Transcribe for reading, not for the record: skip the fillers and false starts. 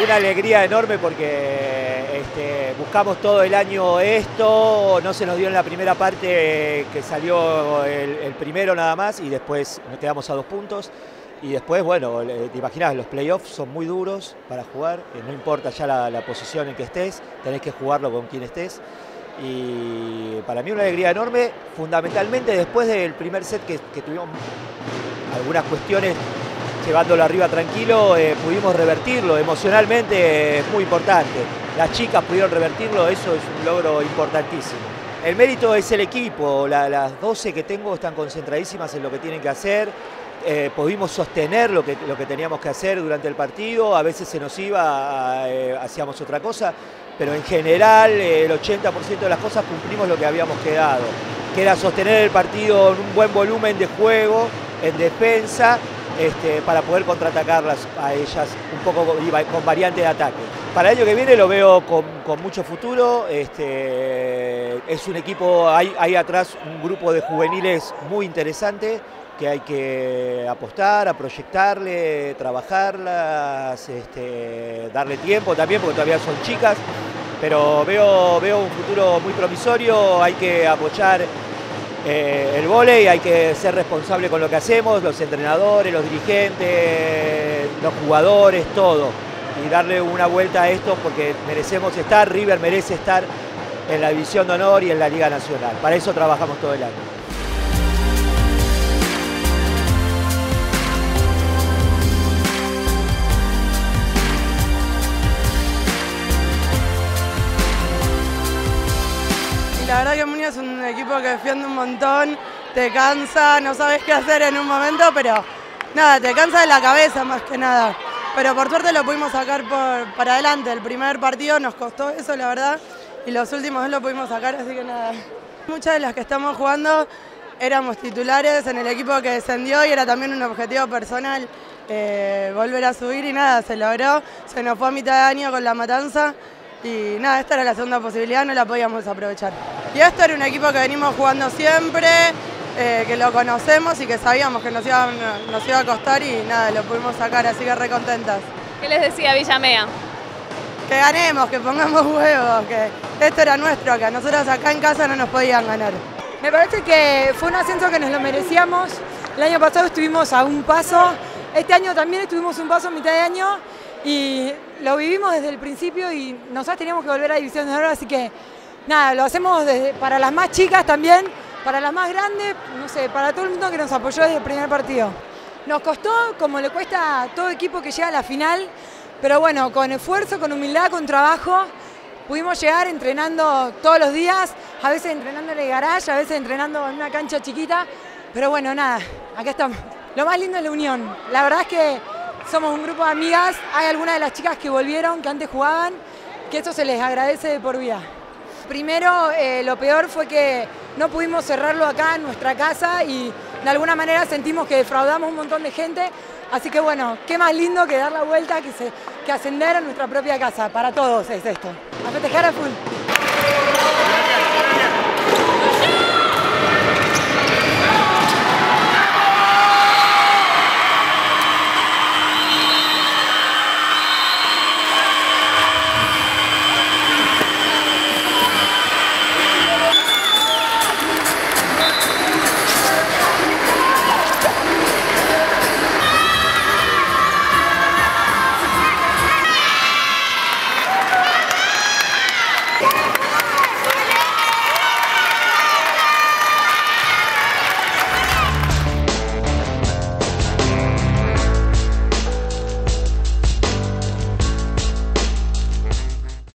una alegría enorme porque buscamos todo el año esto, no se nos dio en la primera parte que salió el primero nada más y después nos quedamos a 2 puntos. Y después, bueno, te imaginas, los playoffs son muy duros para jugar, no importa ya la posición en que estés, tenés que jugarlo con quien estés. Y para mí una alegría enorme, fundamentalmente después del primer set que tuvimos algunas cuestiones llevándolo arriba tranquilo, pudimos revertirlo, emocionalmente es muy importante. Las chicas pudieron revertirlo, eso es un logro importantísimo. El mérito es el equipo, las 12 que tengo están concentradísimas en lo que tienen que hacer. Pudimos sostener lo que teníamos que hacer durante el partido, a veces se nos iba, hacíamos otra cosa, pero en general el 80% de las cosas cumplimos lo que habíamos quedado, que era sostener el partido en un buen volumen de juego, en defensa, para poder contraatacarlas a ellas un poco con variante de ataque. Para el año que viene lo veo con mucho futuro, es un equipo, hay atrás un grupo de juveniles muy interesante, que hay que apostar, a proyectarle, trabajarlas, darle tiempo también porque todavía son chicas, pero veo un futuro muy promisorio, hay que apoyar el vóley, hay que ser responsable con lo que hacemos, los entrenadores, los dirigentes, los jugadores, todo, y darle una vuelta a esto porque merecemos estar, River merece estar en la División de Honor y en la Liga Nacional, para eso trabajamos todo el año. La verdad que Muni es un equipo que defiende un montón, te cansa, no sabes qué hacer en un momento, pero nada, te cansa de la cabeza más que nada. Pero por suerte lo pudimos sacar para adelante, el primer partido nos costó eso la verdad, y los últimos 2 lo pudimos sacar, así que nada. Muchas de las que estamos jugando éramos titulares en el equipo que descendió y era también un objetivo personal volver a subir y nada, se logró, se nos fue a mitad de año con la matanza. Y nada, esta era la segunda posibilidad, no la podíamos aprovechar. Y esto era un equipo que venimos jugando siempre, que lo conocemos y que sabíamos que nos iba a costar y nada, lo pudimos sacar, así que re contentas. ¿Qué les decía Villamea? Que ganemos, que pongamos huevos, que esto era nuestro, que a nosotros acá en casa no nos podían ganar. Me parece que fue un ascenso que nos lo merecíamos. El año pasado estuvimos a un paso, este año también estuvimos un paso a mitad de año. Y lo vivimos desde el principio y nosotros teníamos que volver a División de Honor, así que nada, lo hacemos para las más chicas también, para las más grandes, no sé, para todo el mundo que nos apoyó desde el primer partido. Nos costó, como le cuesta a todo equipo que llega a la final, pero bueno, con esfuerzo, con humildad, con trabajo, pudimos llegar entrenando todos los días, a veces entrenando en el garage, a veces entrenando en una cancha chiquita, pero bueno, nada, acá estamos. Lo más lindo es la unión, la verdad es que somos un grupo de amigas, hay algunas de las chicas que volvieron, que antes jugaban, que eso se les agradece de por vida. Primero, lo peor fue que no pudimos cerrarlo acá en nuestra casa y de alguna manera sentimos que defraudamos un montón de gente, así que bueno, qué más lindo que dar la vuelta, que ascender a nuestra propia casa, para todos es esto. A festejar a full.